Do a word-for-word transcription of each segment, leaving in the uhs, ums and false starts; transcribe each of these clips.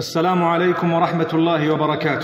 السلام عليكم ورحمة الله وبركاته.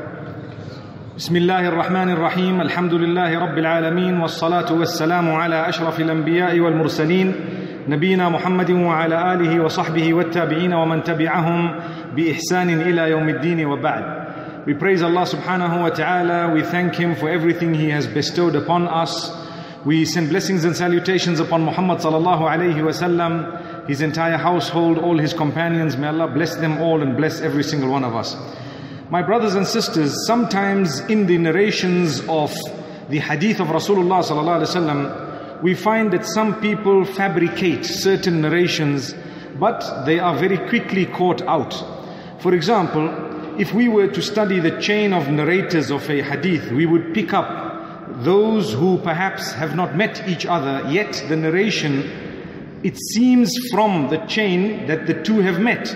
بسم الله الرحمن الرحيم. الحمد لله رب العالمين، والصلاة والسلام على أشرف الأنبياء والمرسلين نبينا محمد وعلى آله وصحبه والتابعين ومن تبعهم بإحسان إلى يوم الدين وبعد. We praise Allah subhanahu wa ta'ala. We thank Him for everything He has bestowed upon us. We send blessings and salutations upon Muhammad sallallahu alayhi wa sallam, his entire household, all his companions. May Allah bless them all and bless every single one of us. My brothers and sisters, sometimes in the narrations of the hadith of Rasulullah sallallahu alayhi wa sallam, we find that some people fabricate certain narrations, but they are very quickly caught out. For example, if we were to study the chain of narrators of a hadith, we would pick up those who perhaps have not met each other, yet the narration, it seems from the chain that the two have met.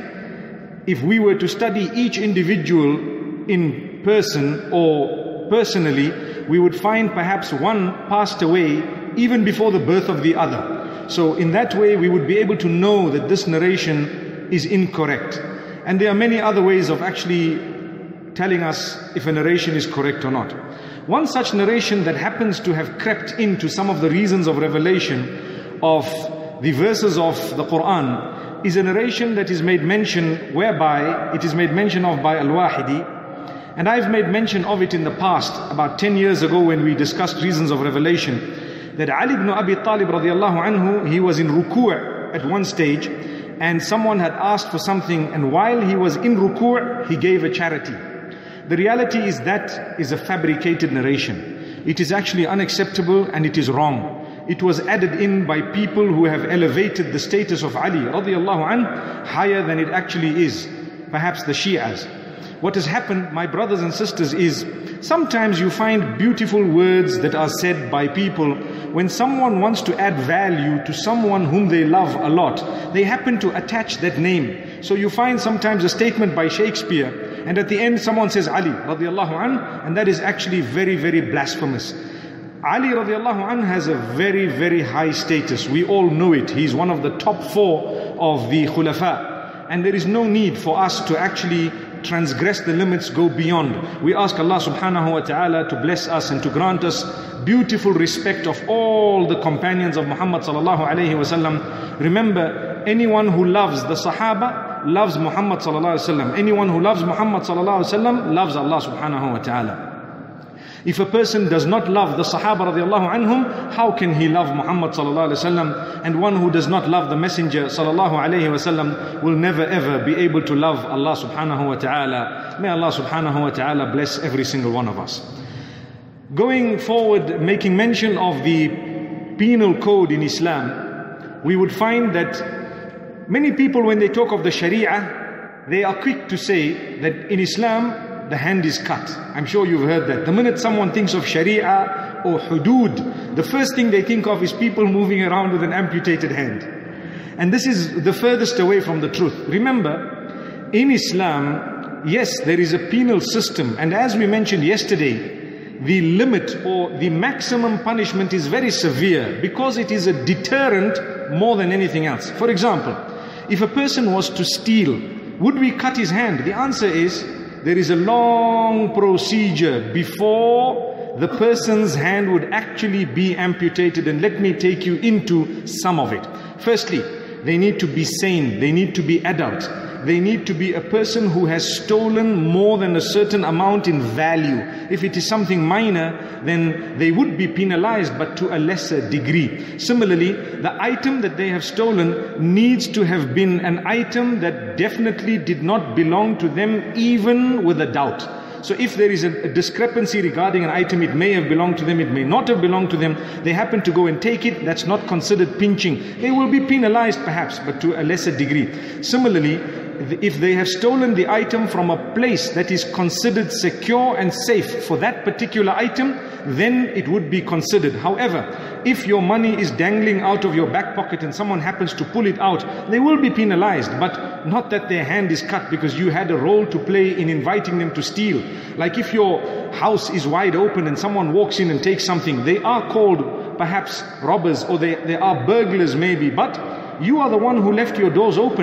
If we were to study each individual in person or personally, we would find perhaps one passed away even before the birth of the other. So in that way we would be able to know that this narration is incorrect. And there are many other ways of actually telling us if a narration is correct or not. One such narration that happens to have crept into some of the reasons of revelation of the verses of the Quran is a narration that is made mention, whereby it is made mention of by Al-Wahidi. And I've made mention of it in the past, about ten years ago when we discussed reasons of revelation, that Ali ibn Abi Talib radiallahu anhu, he was in ruku' at one stage, and someone had asked for something, and while he was in ruku' he gave a charity. The reality is that is a fabricated narration. It is actually unacceptable and it is wrong. It was added in by people who have elevated the status of Ali radiallahu anh higher than it actually is, perhaps the Shi'as. What has happened, my brothers and sisters, is sometimes you find beautiful words that are said by people. When someone wants to add value to someone whom they love a lot, they happen to attach that name. So you find sometimes a statement by Shakespeare, and at the end someone says Ali radiallahu anh, and that is actually very, very blasphemous. Ali radiallahu anh has a very, very high status. We all know it. He's one of the top four of the Khulafa. And there is no need for us to actually transgress the limits, go beyond. We ask Allah subhanahu wa ta'ala to bless us and to grant us beautiful respect of all the companions of Muhammad sallallahu alayhi wa sallam. Remember, anyone who loves the Sahaba loves Muhammad sallallahu alayhi wa sallam. Anyone who loves Muhammad sallallahu alayhi wa sallam loves Allah subhanahu wa ta'ala. If a person does not love the Sahaba radiallahu anhum, how can he love Muhammad sallallahu alayhi wa sallam? And one who does not love the Messenger sallallahu alayhi wa sallam will never ever be able to love Allah subhanahu wa ta'ala. May Allah subhanahu wa ta'ala bless every single one of us. Going forward, making mention of the penal code in Islam, we would find that many people, when they talk of the Sharia, they are quick to say that in Islam the hand is cut. I'm sure you've heard that. The minute someone thinks of Sharia or Hudud, the first thing they think of is people moving around with an amputated hand. And this is the furthest away from the truth. Remember, in Islam, yes, there is a penal system, and as we mentioned yesterday, the limit or the maximum punishment is very severe because it is a deterrent more than anything else. For example, if a person was to steal, would we cut his hand? The answer is, there is a long procedure before the person's hand would actually be amputated, and let me take you into some of it. Firstly, they need to be sane, they need to be adult, they need to be a person who has stolen more than a certain amount in value. If it is something minor, then they would be penalized, but to a lesser degree. Similarly, the item that they have stolen needs to have been an item that definitely did not belong to them, even with a doubt. So if there is a, a discrepancy regarding an item, it may have belonged to them, it may not have belonged to them, they happen to go and take it, that's not considered pinching. They will be penalized perhaps, but to a lesser degree. Similarly, if they have stolen the item from a place that is considered secure and safe for that particular item, then it would be considered. However, if your money is dangling out of your back pocket and someone happens to pull it out, they will be penalized, but not that their hand is cut because you had a role to play in inviting them to steal. Like if your house is wide open and someone walks in and takes something, they are called perhaps robbers, or they, they are burglars maybe, but you are the one who left your doors open.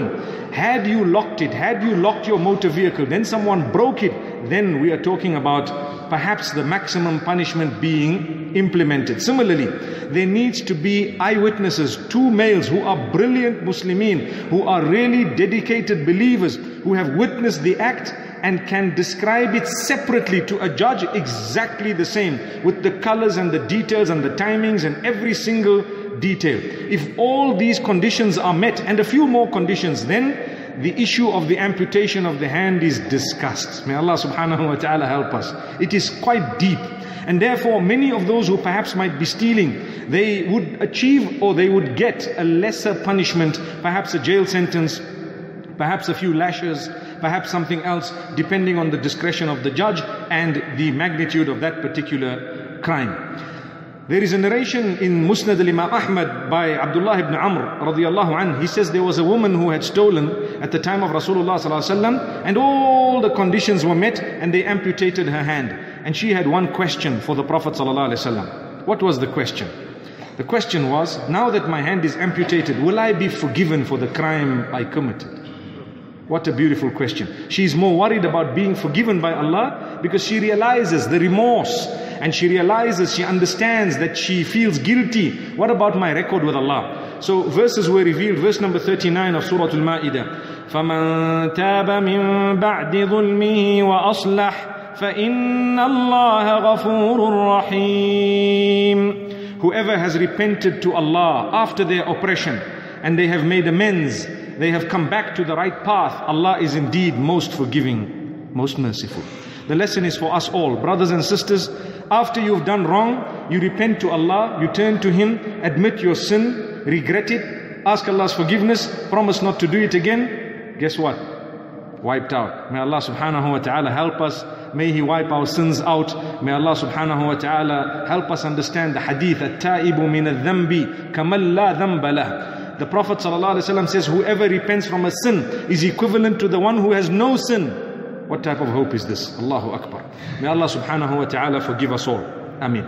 had you locked it, had you locked your motor vehicle, then someone broke it, then we are talking about perhaps the maximum punishment being implemented. Similarly, there needs to be eyewitnesses, two males who are brilliant Muslimin, who are really dedicated believers, who have witnessed the act and can describe it separately to a judge exactly the same, with the colors and the details and the timings and every single detail. If all these conditions are met, and a few more conditions, then the issue of the amputation of the hand is discussed. May Allah subhanahu wa ta'ala help us. It is quite deep. And therefore, many of those who perhaps might be stealing, they would achieve or they would get a lesser punishment, perhaps a jail sentence, perhaps a few lashes, perhaps something else, depending on the discretion of the judge and the magnitude of that particular crime. There is a narration in Musnad al-Imam Ahmad by Abdullah ibn Amr radiyallahu anhu. He says there was a woman who had stolen at the time of Rasulullah sallallahu alaihi wasallam, and all the conditions were met and they amputated her hand. And she had one question for the Prophet sallallahu alaihi wasallam. What was the question? The question was, now that my hand is amputated, will I be forgiven for the crime I committed? What a beautiful question. She's more worried about being forgiven by Allah because she realizes the remorse, and she realizes, she understands that she feels guilty. What about my record with Allah? So verses were revealed. Verse number thirty-nine of Surah Al-Ma'idah. فَمَنْ تَابَ مِنْ بَعْدِ ظُلْمِهِ وَأَصْلَحَ فَإِنَّ اللَّهَ غَفُورٌ رَحِيمٌ. Whoever has repented to Allah after their oppression and they have made amends, they have come back to the right path, Allah is indeed most forgiving, most merciful. The lesson is for us all, brothers and sisters. After you've done wrong, you repent to Allah, you turn to Him, admit your sin, regret it, ask Allah's forgiveness, promise not to do it again. Guess what? Wiped out. May Allah subhanahu wa ta'ala help us. May He wipe our sins out. May Allah subhanahu wa ta'ala help us understand the hadith, at-ta'ibu min al-dhanbi kaman la dhanba lah. The Prophet sallallahu alaihi wasallam says, whoever repents from a sin is equivalent to the one who has no sin. What type of hope is this? Allahu Akbar. May Allah subhanahu wa ta'ala forgive us all. Ameen.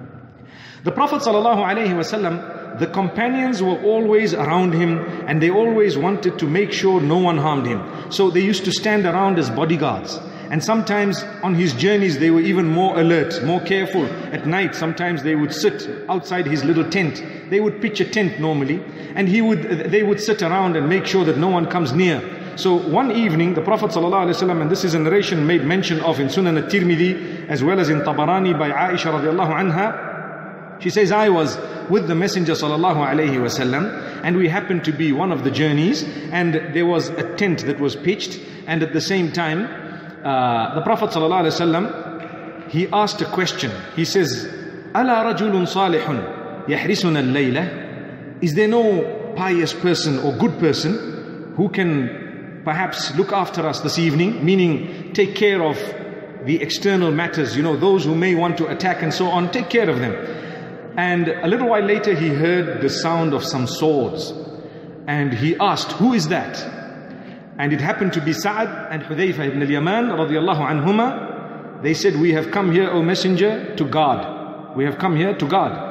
The Prophet sallallahu alaihi wasallam, the companions were always around him and they always wanted to make sure no one harmed him. So they used to stand around as bodyguards. And sometimes on his journeys they were even more alert, more careful. At night sometimes they would sit outside his little tent. They would pitch a tent normally, and he would, they would sit around and make sure that no one comes near. So one evening the Prophet ﷺ, and this is a narration made mention of in Sunan al-Tirmidhi as well as in Tabarani by Aisha radiallahu anha. She says, I was with the Messenger sallallahu alayhi wasallam, and we happened to be one of the journeys, and there was a tent that was pitched, and at the same time uh, the Prophet sallallahu alayhi wasallam, he asked a question. He says, Ala rajulun salihun yahrisuna al-layla. Is there no pious person or good person who can perhaps look after us this evening, meaning take care of the external matters, you know, those who may want to attack and so on, take care of them. And a little while later he heard the sound of some swords, and he asked, who is that? And it happened to be Sa'ad and Hudayfa ibn al-Yaman radiallahu anhuma. They said, we have come here, O Messenger, to guard. We have come here to guard.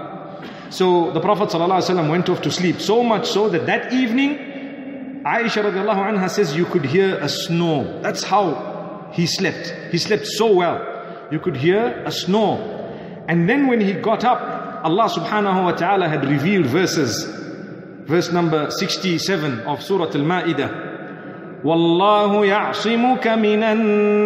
So the Prophet ﷺ went off to sleep, so much so that that evening Aisha radiallahu anha says you could hear a snore. That's how he slept. He slept so well. You could hear a snore. And then when he got up, Allah subhanahu wa ta'ala had revealed verses. Verse number sixty-seven of Surah Al-Ma'idah. Wallahu ya'simuka minan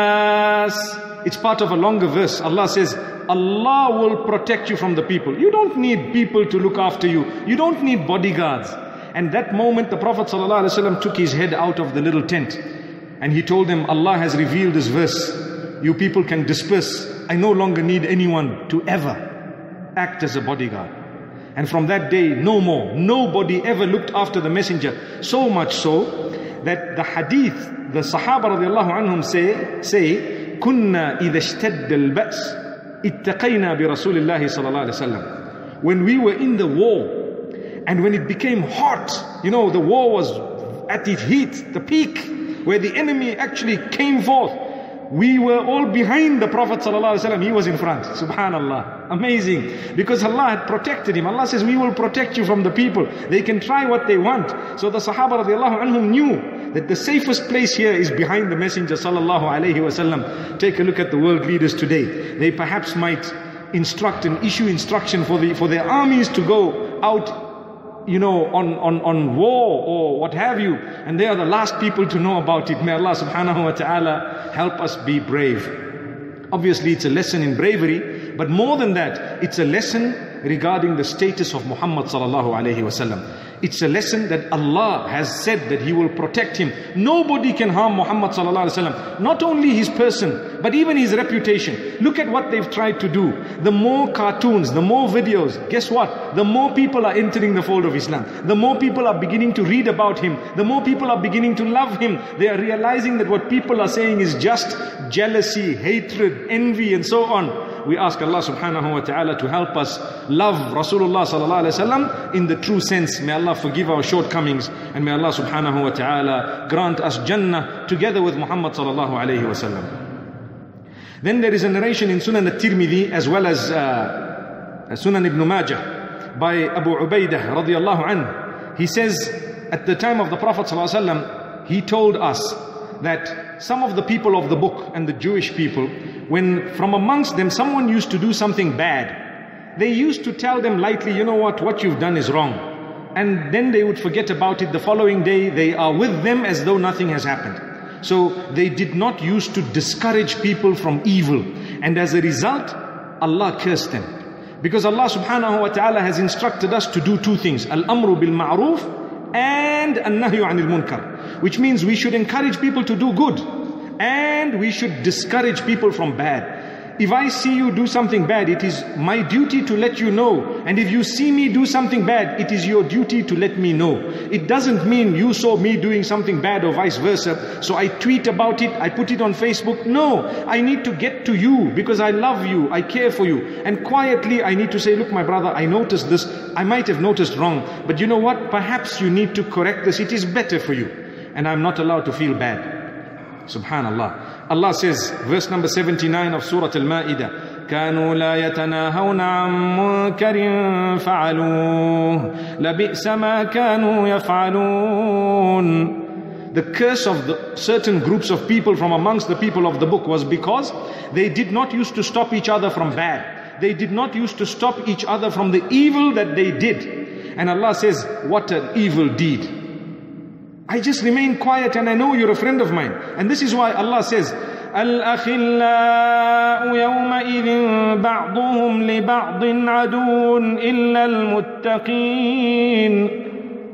nas. It's part of a longer verse. Allah says, Allah will protect you from the people. You don't need people to look after you. You don't need bodyguards. And that moment the Prophet ﷺ took his head out of the little tent and he told them, Allah has revealed this verse. You people can disperse. I no longer need anyone to ever act as a bodyguard. And from that day, no more. Nobody ever looked after the Messenger. So much so that the hadith, the Sahaba radiallahu anhum say, say, Kunna idha ishtadda al-ba's ittaqayna bi Rasulillahi sallallahu alayhi wa sallam. When we were in the war, and when it became hot, you know, the war was at its heat, the peak, where the enemy actually came forth, we were all behind the Prophet ﷺ. He was in front. Subhanallah. Amazing. Because Allah had protected him. Allah says, we will protect you from the people. They can try what they want. So the Sahaba radiallahu anhum knew that the safest place here is behind the Messenger sallallahu alaihi wasallam. Take a look at the world leaders today. They perhaps might instruct and issue instruction for the for their armies to go out, you know, on, on, on war or what have you. And they are the last people to know about it. May Allah subhanahu wa ta'ala help us be brave. Obviously, it's a lesson in bravery, but more than that, it's a lesson regarding the status of Muhammad sallallahu alaihi wasallam. It's a lesson that Allah has said that He will protect him. Nobody can harm Muhammad sallallahu alaihi wasallam. Not only his person, but even his reputation. Look at what they've tried to do. The more cartoons, the more videos, guess what? The more people are entering the fold of Islam. The more people are beginning to read about him. The more people are beginning to love him. They are realizing that what people are saying is just jealousy, hatred, envy, and so on. We ask Allah subhanahu wa ta'ala to help us love Rasulullah sallallahu alaihi wasallam in the true sense. May Allah forgive our shortcomings, and may Allah subhanahu wa ta'ala grant us Jannah together with Muhammad sallallahu alaihi wasallam. Then there is a narration in Sunan al-Tirmidhi as well as uh, Sunan ibn Majah by Abu Ubaidah radiyallahu anhu. He says, at the time of the Prophet sallallahu alaihi wasallam, he told us that some of the people of the book and the Jewish people, when from amongst them someone used to do something bad, they used to tell them lightly, you know what, what you've done is wrong. And then they would forget about it. The following day they are with them as though nothing has happened. So they did not use to discourage people from evil. And as a result, Allah cursed them. Because Allah subhanahu wa ta'ala has instructed us to do two things. Al-amru bil-ma'ruf and an-nahyu anil munkar. Which means we should encourage people to do good. And we should discourage people from bad. If I see you do something bad, it is my duty to let you know. And if you see me do something bad, it is your duty to let me know. It doesn't mean you saw me doing something bad or vice versa, so I tweet about it, I put it on Facebook. No, I need to get to you because I love you, I care for you. And quietly I need to say, look my brother, I noticed this, I might have noticed wrong, but you know what, perhaps you need to correct this, it is better for you. And I'm not allowed to feel bad. Subhanallah. Allah says, verse number seventy-nine of Surah Al-Ma'idah, كانوا لا يتناهون عن منكر فعلوه لبئس ما كانوا يفعلون. The curse of the certain groups of people from amongst the people of the book was because they did not used to stop each other from bad. They did not used to stop each other from the evil that they did. And Allah says, what an evil deed. I just remain quiet and I know you're a friend of mine. And this is why Allah says, الْأَخِلَّاءُ يَوْمَئِذٍ بَعْضُهُمْ لِبَعْضٍ عَدُوٌّ إِلَّا الْمُتَّقِينَ.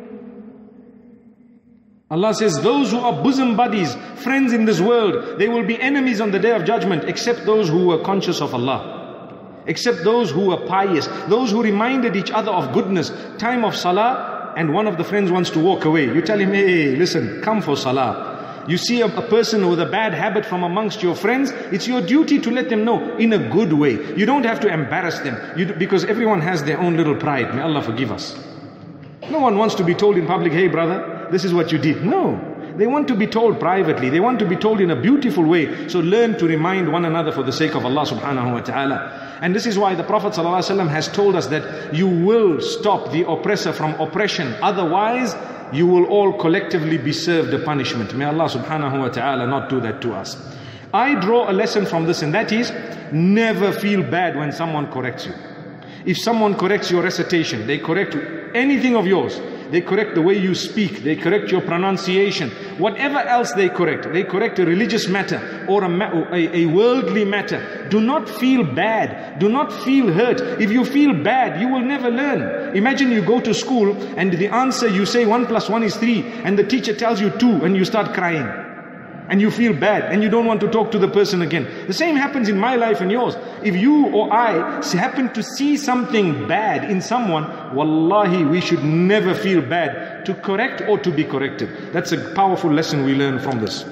Allah says, those who are bosom buddies, friends in this world, they will be enemies on the day of judgment, except those who were conscious of Allah. Except those who were pious, those who reminded each other of goodness. Time of salah, and one of the friends wants to walk away. You tell him, hey, listen, come for salah. You see a, a person with a bad habit from amongst your friends, it's your duty to let them know in a good way. You don't have to embarrass them, you do, because everyone has their own little pride. May Allah forgive us. No one wants to be told in public, hey brother, this is what you did. No. They want to be told privately. They want to be told in a beautiful way. So learn to remind one another for the sake of Allah subhanahu wa ta'ala. And this is why the Prophet sallallahu alaihi wasallam has told us that you will stop the oppressor from oppression. Otherwise, you will all collectively be served a punishment. May Allah subhanahu wa ta'ala not do that to us. I draw a lesson from this, and that is, never feel bad when someone corrects you. If someone corrects your recitation, they correct anything of yours, they correct the way you speak, they correct your pronunciation, whatever else they correct, they correct a religious matter or a, a, a worldly matter, do not feel bad, do not feel hurt. If you feel bad, you will never learn. Imagine you go to school and the answer you say one plus one is three, and the teacher tells you two, and you start crying. And you feel bad and you don't want to talk to the person again. The same happens in my life and yours. If you or I happen to see something bad in someone, wallahi, we should never feel bad to correct or to be corrected. That's a powerful lesson we learn from this.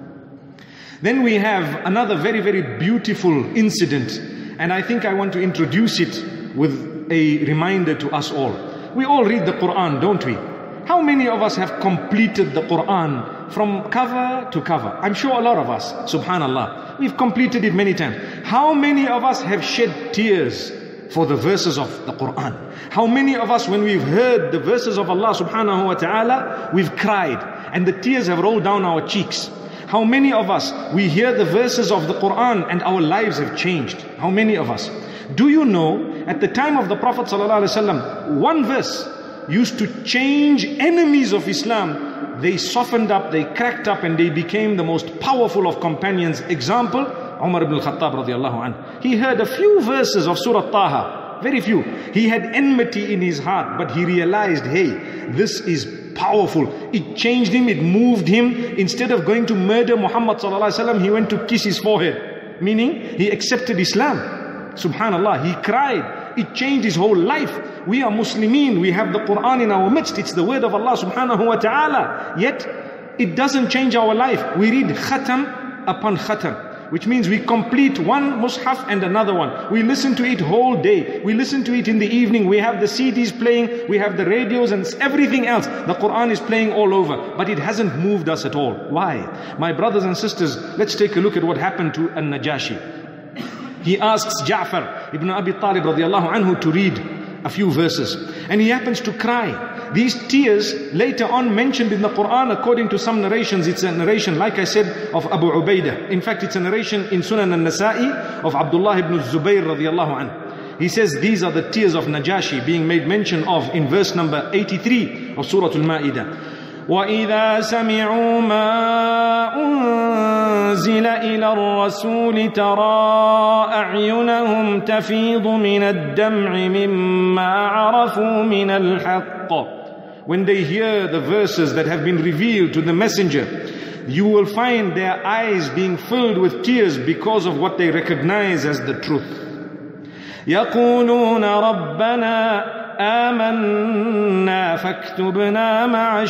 Then we have another very, very beautiful incident, and I think I want to introduce it with a reminder to us all. We all read the Quran, don't we? How many of us have completed the Quran from cover to cover? I'm sure a lot of us, subhanallah. We've completed it many times. How many of us have shed tears for the verses of the Quran? How many of us, when we've heard the verses of Allah subhanahu wa ta'ala, we've cried? and the tears have rolled down our cheeks. How many of us, we hear the verses of the Quran and our lives have changed? How many of us? Do you know, at the time of the Prophet ﷺ, one verse used to change enemies of Islam. They softened up, they cracked up, and they became the most powerful of companions. Example, Umar ibn al-Khattab radiallahu anhu. He heard a few verses of Surah Taha, very few. He had enmity in his heart, but he realized, hey, this is powerful. It changed him, it moved him. Instead of going to murder Muhammad sallallahu alaihi wasallam, he went to kiss his forehead. Meaning, he accepted Islam. Subhanallah, he cried. It changed his whole life. We are Muslimin, we have the Quran in our midst. It's the word of Allah subhanahu wa ta'ala. Yet, it doesn't change our life. We read khatam upon khatam, which means we complete one mushaf and another one. We listen to it whole day. We listen to it in the evening. We have the C Ds playing, we have the radios and everything else. The Quran is playing all over, but it hasn't moved us at all. Why? My brothers and sisters, let's take a look at what happened to An-Najashi. He asks Ja'far ibn Abi Talib radiallahu anhu to read a few verses, and he happens to cry. These tears later on mentioned in the Quran, according to some narrations, it's a narration, like I said, of Abu Ubaidah. In fact, it's a narration in Sunan al-Nasa'i of Abdullah ibn Zubayr radiallahu anhu. He says these are the tears of Najashi being made mention of in verse number eighty-three of Surah Al-Ma'idah. وَإِذَا سَمِعُوا مَا أُنزِلَ إِلَى الرَّسُولِ تَرَى أَعْيُنَهُمْ تَفِيضُ مِنَ الدَّمْعِ مِمَّا عَرَفُوا مِنَ الْحَقِّ. When they hear the verses that have been revealed to the messenger, you will find their eyes being filled with tears because of what they recognize as the truth. يَقُولُونَ رَبَّنَا آمنا فاكتبنا مع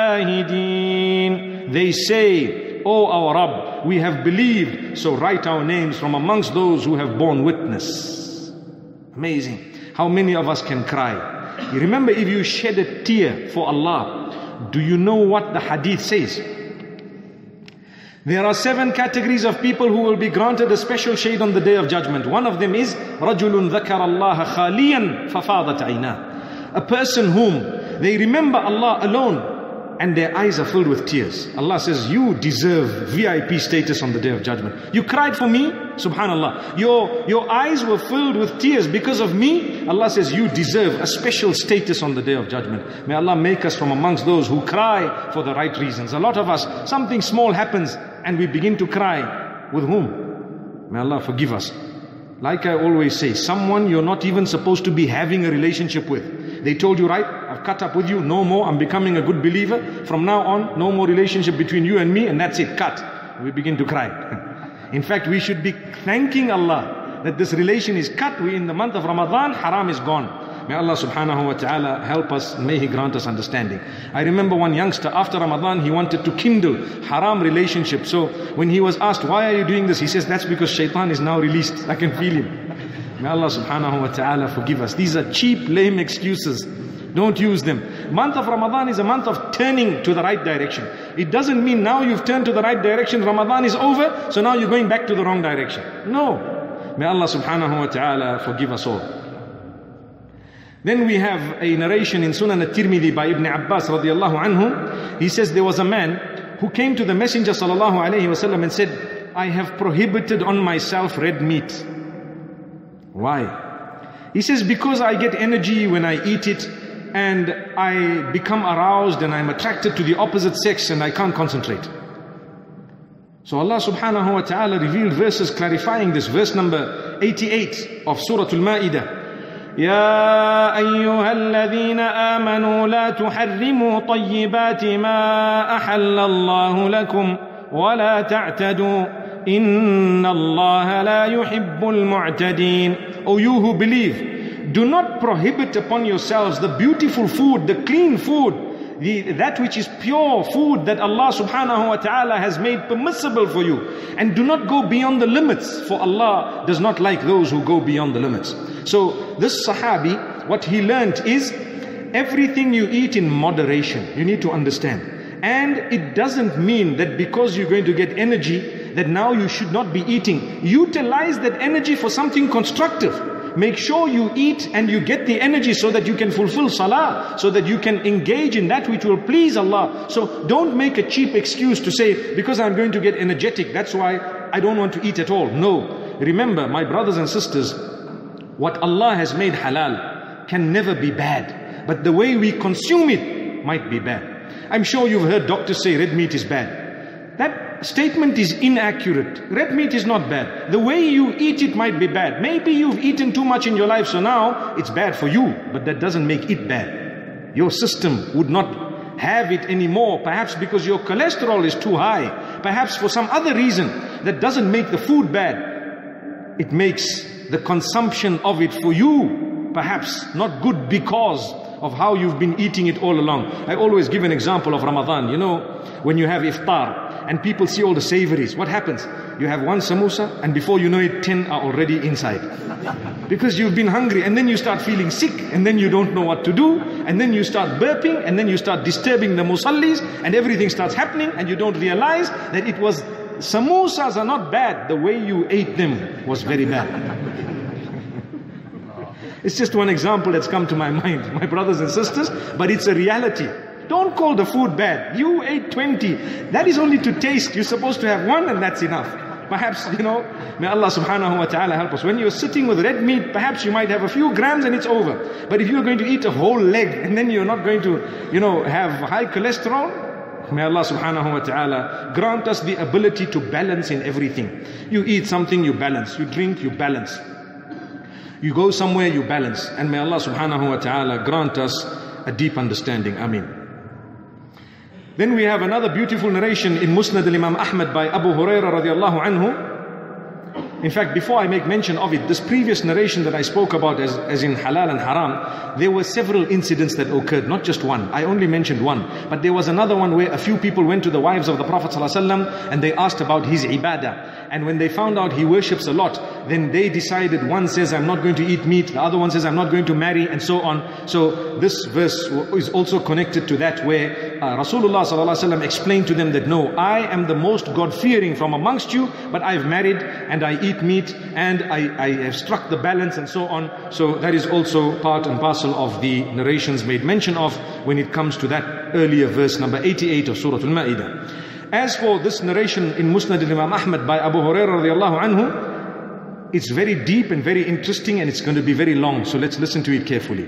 الشاهدين. They say, oh our Rabb, we have believed, so write our names from amongst those who have borne witness. Amazing. How many of us can cry? You remember, if you shed a tear for Allah, do you know what the hadith says? There are seven categories of people who will be granted a special shade on the Day of Judgment. One of them is رَجُلٌ ذَكَرَ اللَّهَ خَالِيًا فَفَاضَتْ عَيْنَاهُ. A person whom they remember Allah alone and their eyes are filled with tears. Allah says, you deserve V I P status on the Day of Judgment. You cried for me, subhanallah. Your, your eyes were filled with tears because of me. Allah says, you deserve a special status on the Day of Judgment. May Allah make us from amongst those who cry for the right reasons. A lot of us, something small happens and we begin to cry. With whom? May Allah forgive us. Like I always say, someone you're not even supposed to be having a relationship with. They told you, right, I've cut up with you, no more, I'm becoming a good believer. From now on, no more relationship between you and me, and that's it, cut. We begin to cry. In fact, we should be thanking Allah that this relation is cut. We in the month of Ramadan, haram is gone. May Allah subhanahu wa ta'ala help us, may He grant us understanding. I remember one youngster, after Ramadan, he wanted to kindle haram relationship. So when he was asked, why are you doing this? He says, that's because shaitan is now released. I can feel him. May Allah subhanahu wa ta'ala forgive us. These are cheap, lame excuses. Don't use them. Month of Ramadan is a month of turning to the right direction. It doesn't mean now you've turned to the right direction, Ramadan is over, so now you're going back to the wrong direction. No. May Allah subhanahu wa ta'ala forgive us all. Then we have a narration in Sunan al-Tirmidhi by Ibn Abbas radiallahu anhu. He says there was a man who came to the Messenger sallallahu alayhi wa sallam and said, I have prohibited on myself red meat. Why? He says, because I get energy when I eat it, and I become aroused and I'm attracted to the opposite sex and I can't concentrate. So Allah subhanahu wa ta'ala revealed verses clarifying this. Verse number eighty-eight of Surah Al-Ma'idah. يا أيها الذين آمنوا لا تحرموا طيبات ما أحل الله لكم ولا تعتدوا إن الله لا يحب المعتدين. O you who believe, do not prohibit upon yourselves the beautiful food, the clean food, the, that which is pure food that Allah subhanahu wa ta'ala has made permissible for you. And do not go beyond the limits, for Allah does not like those who go beyond the limits. So this Sahabi, what he learnt is, everything you eat in moderation. You need to understand. And it doesn't mean that because you're going to get energy, that now you should not be eating. Utilize that energy for something constructive. Make sure you eat and you get the energy so that you can fulfill salah, so that you can engage in that which will please Allah. So don't make a cheap excuse to say, because I'm going to get energetic, that's why I don't want to eat at all. No. Remember, my brothers and sisters, what Allah has made halal can never be bad. But the way we consume it might be bad. I'm sure you've heard doctors say red meat is bad. That statement is inaccurate. Red meat is not bad. The way you eat it might be bad. Maybe you've eaten too much in your life, so now it's bad for you. But that doesn't make it bad. Your system would not have it anymore. Perhaps because your cholesterol is too high. Perhaps for some other reason. That doesn't make the food bad. It makes the consumption of it for you perhaps not good because of how you've been eating it all along. I always give an example of Ramadan. You know, when you have iftar and people see all the savories, what happens? You have one samosa and before you know it, ten are already inside. Because you've been hungry and then you start feeling sick and then you don't know what to do and then you start burping and then you start disturbing the musallis and everything starts happening and you don't realize that it was, samosas are not bad, the way you ate them was very bad. It's just one example that's come to my mind, my brothers and sisters, but it's a reality. Don't call the food bad. You ate twenty. That is only to taste. You're supposed to have one and that's enough. Perhaps, you know, may Allah subhanahu wa ta'ala help us. When you're sitting with red meat, perhaps you might have a few grams and it's over. But if you're going to eat a whole leg and then you're not going to, you know, have high cholesterol, may Allah subhanahu wa ta'ala grant us the ability to balance in everything. You eat something, you balance. You drink, you balance. You go somewhere, you balance. And may Allah subhanahu wa ta'ala grant us a deep understanding. Ameen. Then we have another beautiful narration in Musnad al-Imam Ahmad by Abu Hurairah radiallahu anhu. In fact, before I make mention of it, this previous narration that I spoke about as, as in halal and haram, there were several incidents that occurred, not just one. I only mentioned one. But there was another one where a few people went to the wives of the Prophet ﷺ and they asked about his ibadah. And when they found out he worships a lot, then they decided, one says, I'm not going to eat meat, the other one says, I'm not going to marry, and so on. So this verse is also connected to that, where uh, Rasulullah ﷺ explained to them that, no, I am the most God-fearing from amongst you, but I've married and I eat meat and I, I have struck the balance and so on. So that is also part and parcel of the narrations made mention of when it comes to that earlier verse number eighty-eight of Surah Al-Ma'idah. As for this narration in Musnad al-Imam Ahmad by Abu Hurairah radiallahu anhu, it's very deep and very interesting and it's going to be very long. So let's listen to it carefully.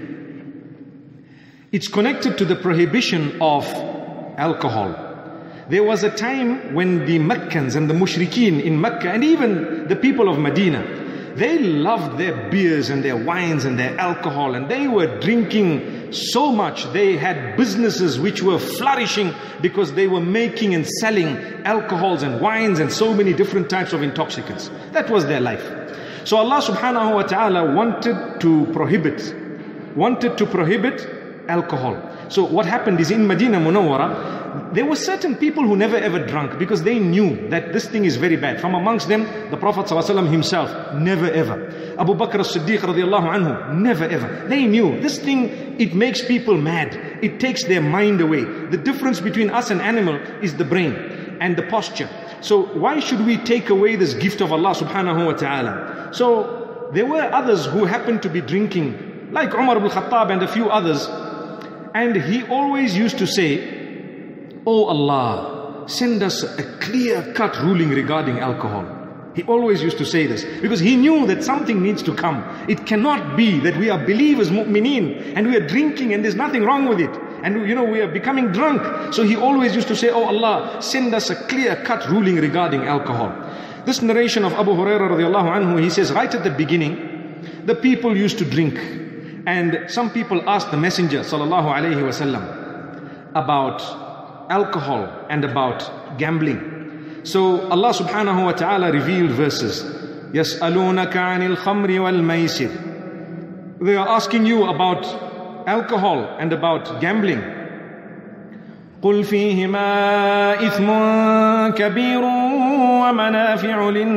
It's connected to the prohibition of alcohol. There was a time when the Meccans and the Mushrikeen in Mecca and even the people of Medina, they loved their beers and their wines and their alcohol, and they were drinking so much. They had businesses which were flourishing because they were making and selling alcohols and wines and so many different types of intoxicants. That was their life. So Allah subhanahu wa ta'ala wanted to prohibit, wanted to prohibit alcohol. So what happened is, in Medina Munawwara, there were certain people who never ever drank because they knew that this thing is very bad. From amongst them, the Prophet ﷺ himself, never ever. Abu Bakr as-Siddiq radiallahu anhu, never ever. They knew this thing, it makes people mad. It takes their mind away. The difference between us and animal is the brain and the posture. So why should we take away this gift of Allah subhanahu wa ta'ala? So there were others who happened to be drinking, like Umar ibn Khattab and a few others. And he always used to say, "Oh Allah, send us a clear-cut ruling regarding alcohol." He always used to say this because he knew that something needs to come. It cannot be that we are believers, mu'mineen, and we are drinking and there's nothing wrong with it. And you know, we are becoming drunk. So he always used to say, "Oh Allah, send us a clear-cut ruling regarding alcohol." This narration of Abu Hurairah radiallahu anhu, he says right at the beginning, the people used to drink. And some people asked the Messenger sallallahu alaihi wasallam about alcohol and about gambling. So Allah subhanahu wa ta'ala revealed verses. يَسْأَلُونَكَ عَنِ الْخَمْرِ وَالْمَيْسِرِ. They are asking you about alcohol and about gambling. قُلْ فِيهِمَا إِثْمٌ كَبِيرٌ وَمَنَافِعُ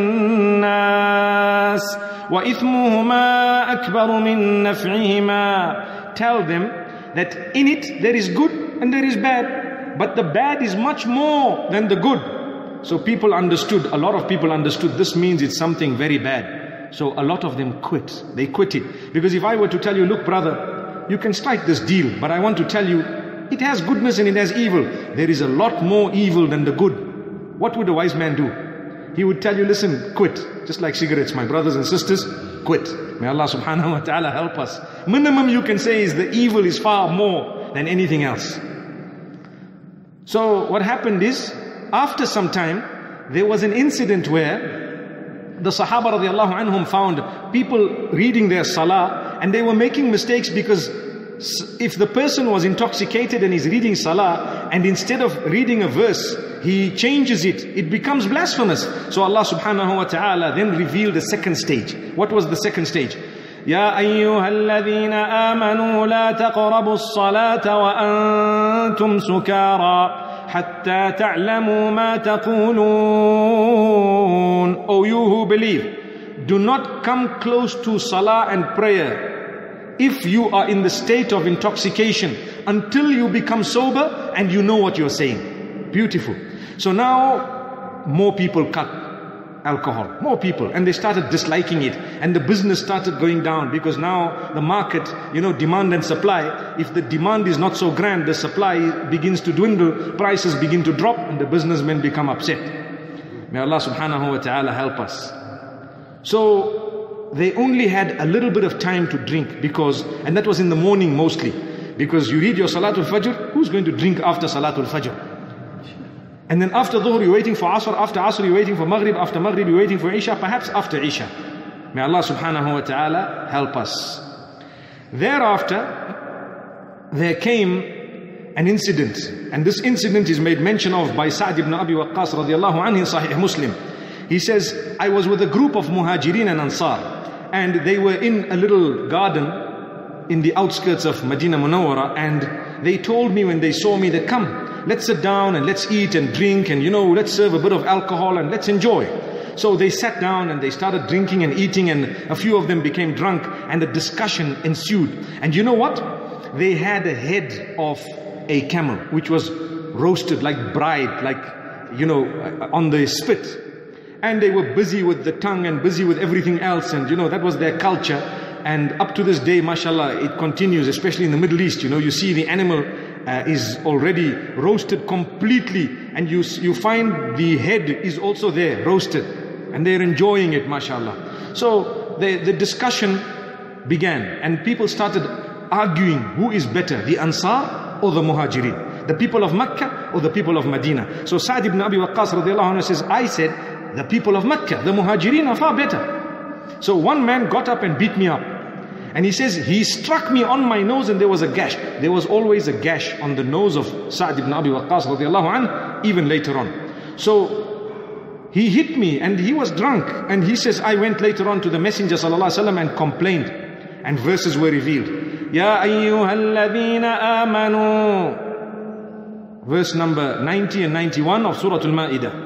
لِلنَّاسِ وَإِثْمُهُمَا أَكْبَرُ مِنْ نَفْعِهِمَا. Tell them that in it there is good and there is bad, but the bad is much more than the good. So people understood, a lot of people understood, this means it's something very bad. so a lot of them quit. They quit it. Because if I were to tell you, look brother, you can strike this deal, but I want to tell you, it has goodness and it has evil. There is a lot more evil than the good. What would a wise man do? He would tell you, listen, quit. Just like cigarettes, my brothers and sisters, quit. May Allah subhanahu wa ta'ala help us. Minimum you can say is the evil is far more than anything else. So what happened is, after some time, there was an incident where the Sahaba radiallahu anhum found people reading their salah and they were making mistakes, because if the person was intoxicated and is reading salah and instead of reading a verse, he changes it, it becomes blasphemous. So Allah subhanahu wa ta'ala then revealed the second stage. What was the second stage? يا أيها الذين آمنوا لا تقربوا الصلاة وأنتم سكارى حتى تعلموا ما تقولون. O you who believe, do not come close to salah and prayer if you are in the state of intoxication, until you become sober and you know what you're saying. Beautiful. So now more people cut alcohol, more people, and they started disliking it, and the business started going down, because now the market, you know, demand and supply, if the demand is not so grand, the supply begins to dwindle, prices begin to drop, and the businessmen become upset. May Allah subhanahu wa ta'ala help us. So they only had a little bit of time to drink, because, and that was in the morning mostly, because you read your Salatul Fajr, who's going to drink after Salatul Fajr? And then after Dhuhr you're waiting for Asr, after Asr you're waiting for Maghrib, after Maghrib you're waiting for Isha, perhaps after Isha. May Allah subhanahu wa ta'ala help us. Thereafter, there came an incident, and this incident is made mention of by Sa'd ibn Abi Waqqas radiallahu anhu in Sahih Muslim. He says, I was with a group of Muhajirin and Ansar, and they were in a little garden in the outskirts of Medina Munawwara, and they told me when they saw me that, come, let's sit down and let's eat and drink, and you know, let's serve a bit of alcohol and let's enjoy. So they sat down and they started drinking and eating, and a few of them became drunk, and a discussion ensued. And you know what? They had a head of a camel, which was roasted like bride, like, you know, on the spit. And they were busy with the tongue and busy with everything else, and you know, that was their culture. And up to this day, mashallah, it continues, especially in the Middle East. You know, you see the animal uh, is already roasted completely, and you, you find the head is also there, roasted, and they're enjoying it, mashallah. So the, the discussion began, and people started arguing, who is better, the Ansar or the Muhajirin? The people of Mecca or the people of Medina? So Sa'd ibn Abi Waqqas radiallahu anhu says, I said, the people of Mecca, the Muhajirin are far better. So one man got up and beat me up. And he says, he struck me on my nose and there was a gash. There was always a gash on the nose of Sa'd ibn Abi Waqqas radiallahu anhu, even later on. So he hit me and he was drunk. And he says, I went later on to the Messenger sallallahu alaihi wasallam and complained. And verses were revealed. Ya ayyuhalladhina amanu. Verse number ninety and ninety-one of Surah Al-Ma'idah.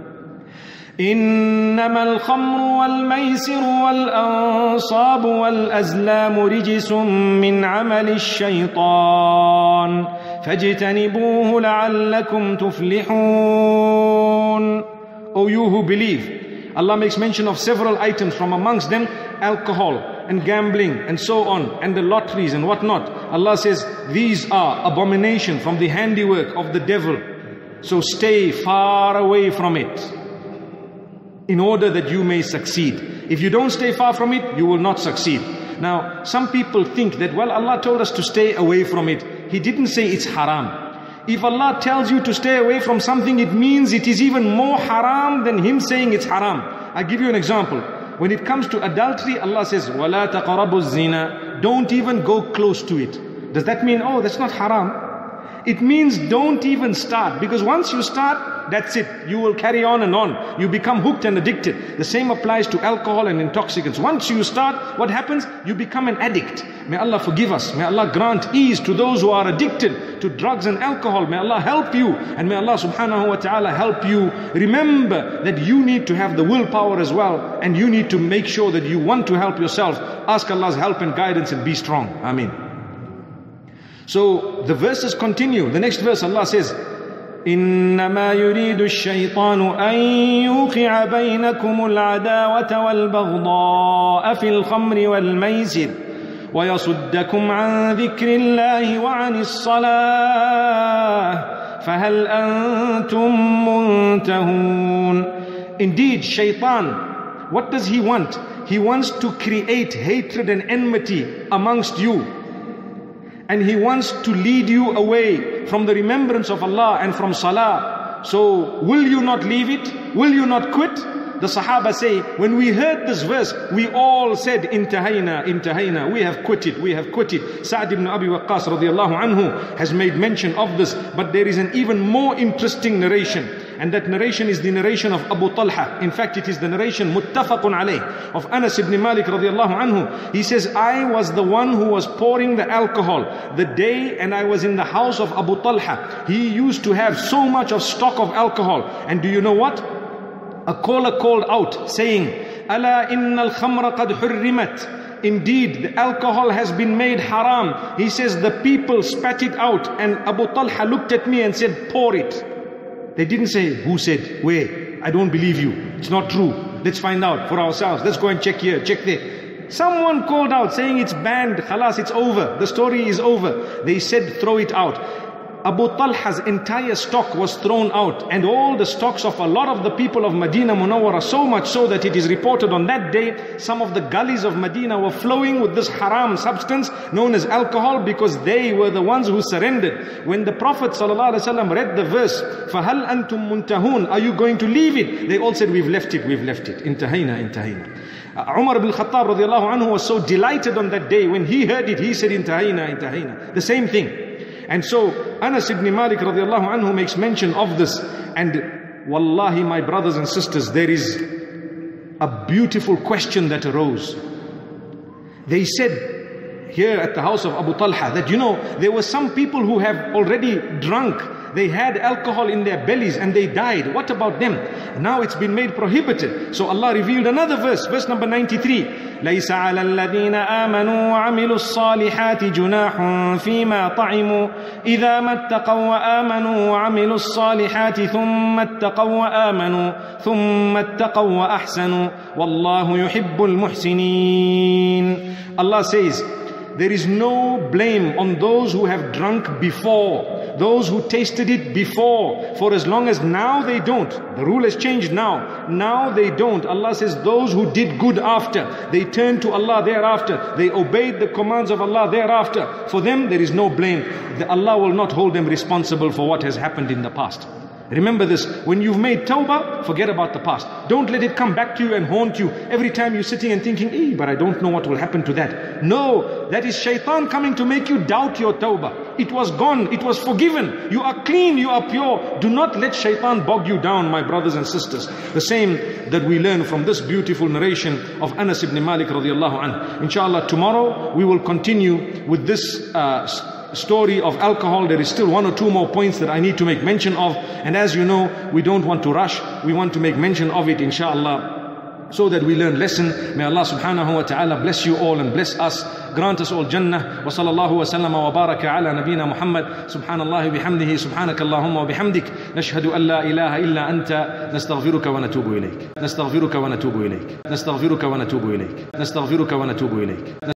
إنما الخمر والميسر والأنصاب والأزلام رجس من عمل الشيطان فاجتنبوه لعلكم تفلحون. O you who believe, Allah makes mention of several items, from amongst them alcohol and gambling and so on, and the lotteries and whatnot. Allah says these are abomination from the handiwork of the devil, so stay far away from it, in order that you may succeed. If you don't stay far from it, you will not succeed. Now, some people think that, well, Allah told us to stay away from it. He didn't say it's haram. If Allah tells you to stay away from something, it means it is even more haram than Him saying it's haram. I'll give you an example. When it comes to adultery, Allah says, وَلَا تَقْرَبُوا الزِّنَا. Don't even go close to it. Does that mean, oh, that's not haram? It means don't even start, because once you start, that's it. You will carry on and on. You become hooked and addicted. The same applies to alcohol and intoxicants. Once you start, what happens? You become an addict. May Allah forgive us. May Allah grant ease to those who are addicted to drugs and alcohol. May Allah help you. And may Allah subhanahu wa ta'ala help you. Remember that you need to have the willpower as well. And you need to make sure that you want to help yourself. Ask Allah's help and guidance and be strong. Ameen. So the verses continue. The next verse Allah says, إنما يريد الشيطان أن يوقع بينكم العداوة والبغضاء في الخمر والميسر ويصدكم عن ذكر الله وعن الصلاة فهل أنتم منتهون. Indeed, Shaitan, what does he want? He wants to create hatred and enmity amongst you. And he wants to lead you away from the remembrance of Allah and from Salah. So, will you not leave it? Will you not quit? The Sahaba say, when we heard this verse, we all said, Intahayna, Intahayna, we have quitted, we have quitted. Sa'd ibn Abi Waqqas radiallahu anhu has made mention of this, but there is an even more interesting narration. And that narration is the narration of Abu Talha. In fact, it is the narration muttafaqun alayh of Anas ibn Malik radiallahu anhu. He says, I was the one who was pouring the alcohol the day, and I was in the house of Abu Talha. He used to have so much of stock of alcohol. And do you know what? A caller called out saying, Ala inna al-khamra qad hurrimat. Indeed, the alcohol has been made haram. He says, the people spat it out, and Abu Talha looked at me and said, pour it. They didn't say, who said, where? I don't believe you. It's not true. Let's find out for ourselves. Let's go and check here, check there. Someone called out saying it's banned. Khalas, it's over. The story is over. They said, throw it out. Abu Talha's entire stock was thrown out, and all the stocks of a lot of the people of Medina Munawwara, so much so that it is reported on that day, some of the gullies of Medina were flowing with this haram substance known as alcohol, because they were the ones who surrendered. When the Prophet ﷺ read the verse, فَهَلْ أَنْتُمْ مُنْتَهُونَ, are you going to leave it? They all said, we've left it, we've left it. Intahayna, intahayna. Uh, Umar ibn Khattab radiallahu anhu was so delighted on that day. When he heard it, he said, intahayna, intahayna. The same thing. And so Anas ibn Malik radiallahu anhu makes mention of this. And wallahi, my brothers and sisters, there is a beautiful question that arose. They said here at the house of Abu Talha that, you know, there were some people who have already drunk. They had alcohol in their bellies and they died. What about them? Now it's been made prohibited. So Allah revealed another verse, verse number ninety-three. لَيْسَ عَلَى الَّذِينَ آمَنُوا وَعَمِلُوا الصَّالِحَاتِ جُنَاحٌ فِيمَا طَعِمُوا إِذَا مَا اتَّقَوْا وَآمَنُوا وَعَمِلُوا الصَّالِحَاتِ ثُمَّ اتَّقَوْا وَآمَنُوا ثُمَّ اتَّقَوْا وَأَحْسَنُوا وَاللَّهُ يُحِبُّ الْمُحْسِنِينَ. Allah says, there is no blame on those who have drunk before, those who tasted it before, for as long as now they don't. The rule has changed now. Now they don't. Allah says those who did good after, they turned to Allah thereafter, they obeyed the commands of Allah thereafter, for them there is no blame. The Allah will not hold them responsible for what has happened in the past. Remember this, when you've made tawbah, forget about the past. Don't let it come back to you and haunt you every time you're sitting and thinking, eh, but I don't know what will happen to that. No, that is shaitan coming to make you doubt your tawbah. It was gone, it was forgiven. You are clean, you are pure. Do not let shaitan bog you down, my brothers and sisters. The same that we learn from this beautiful narration of Anas ibn Malik radiallahu anhu. Inshallah, tomorrow we will continue with this uh, story of alcohol. There is still one or two more points that I need to make mention of, and as you know, we don't want to rush. We want to make mention of it, inshallah, so that we learn lesson. May Allah subhanahu wa ta'ala bless you all and bless us, grant us all Jannah. Wa sallallahu wa sallama wa baraka ala nabina Muhammad. Subhanallahi bihamdihi, subhanaka Allahumma wa bihamdik, nashhadu an la ilaha illa anta, nastaghfiruka wa natubu ilayk, nastaghfiruka wa natubu ilayk, nastaghfiruka wa natubu ilayk, nastaghfiruka wa natubu ilayk.